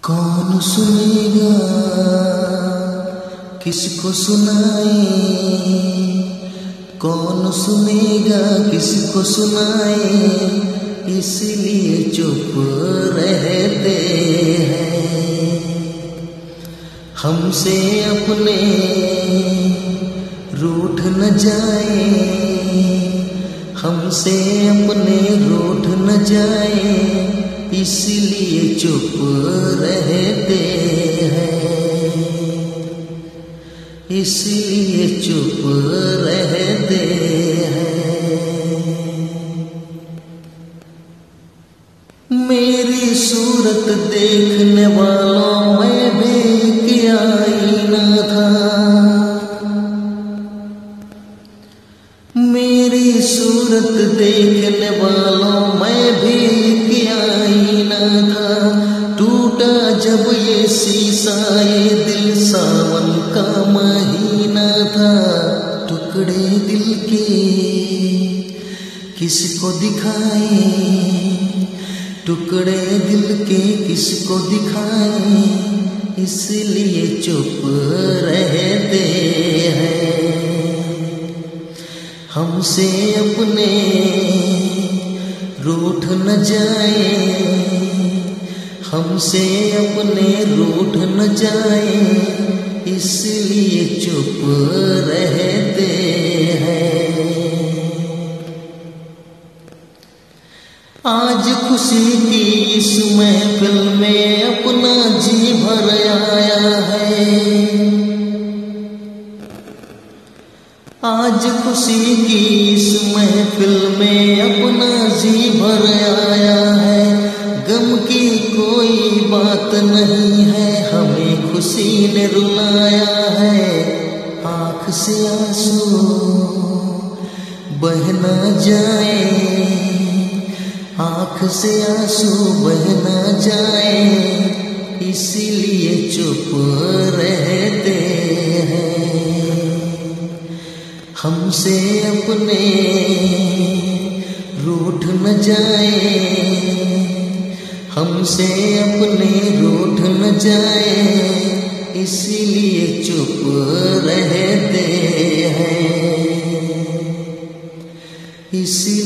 कौन सुनेगा, किसको सुनाए, कौन सुनेगा, किसको सुनाए, इसलिए चुप रहते हैं। हमसे अपने रूठ न जाए, हमसे अपने रूठ न जाए, इसलिए चुप रहते हैं, इसलिए चुप रहते हैं। मेरी सूरत देखने वालों में भी क्या आईना था, मेरी सूरत देखने वालों में भी क्या आईना था। टूटा जब ये शीशा, ये दिल सावन का महीना था। टुकड़े दिल के किसको दिखाए, टुकड़े दिल के किसको दिखाए, इसलिए चुप रहते हैं। हमसे अपने रूठ न जाए, हमसे अपने रूठ न जाए, इसलिए चुप रहते हैं। आज खुशी की इस महफिल में अपना जी भर आया है, आज खुशी की इस महफिल में अपना जी भर आया है। गम की कोई बात नहीं है, हमें खुशी ने रुलाया है। आँख से आंसू बह न जाए, आँख से आंसू बह न जाए, इसीलिए चुप रहते हैं। हमसे अपने रूठ न जाए, हमसे अपने रूठ न जाए, इसीलिए चुप रहते हैं, इसी